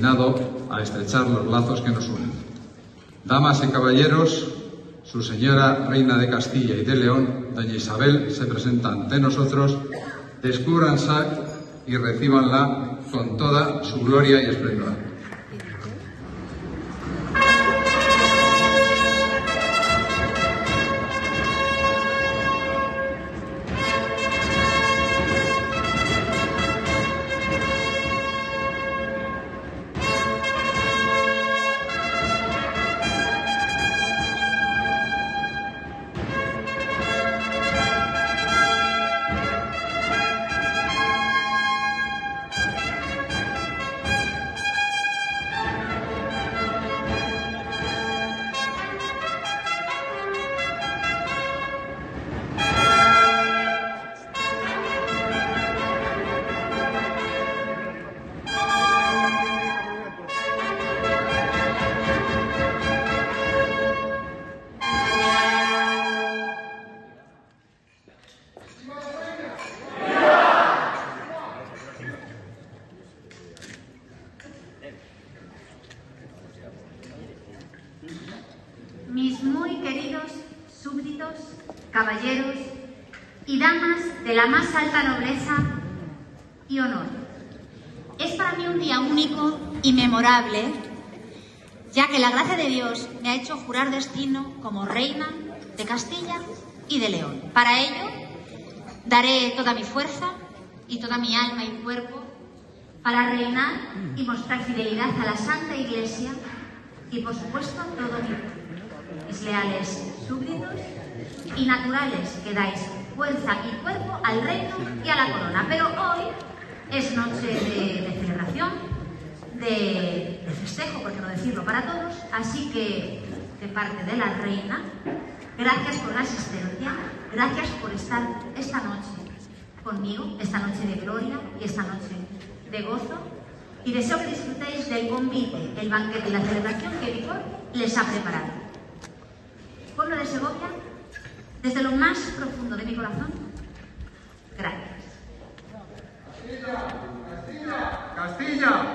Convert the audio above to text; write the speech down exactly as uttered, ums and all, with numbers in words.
a estrechar los lazos que nos unen. Damas y caballeros, su señora reina de Castilla y de León, doña Isabel, se presenta ante nosotros. Descúbranse y recíbanla con toda su gloria y esplendor. Mis muy queridos súbditos, caballeros y damas de la más alta nobleza y honor. Es para mí un día único y memorable, ya que la gracia de Dios me ha hecho jurar destino como reina de Castilla y de León. Para ello, daré toda mi fuerza y toda mi alma y cuerpo para reinar y mostrar fidelidad a la Santa Iglesia y, por supuesto, todo mi pueblo. Mis leales súbditos y naturales que dais fuerza y cuerpo al reino y a la corona. Pero hoy es noche de, de celebración, de, de festejo, por qué no decirlo, para todos. Así que, de parte de la reina, gracias por la asistencia, gracias por estar esta noche conmigo, esta noche de gloria y esta noche de gozo. Y deseo que disfrutéis del convite, el banquete y la celebración que Víctor les ha preparado. Pueblo de Segovia, desde lo más profundo de mi corazón, gracias. Castilla, Castilla, Castilla.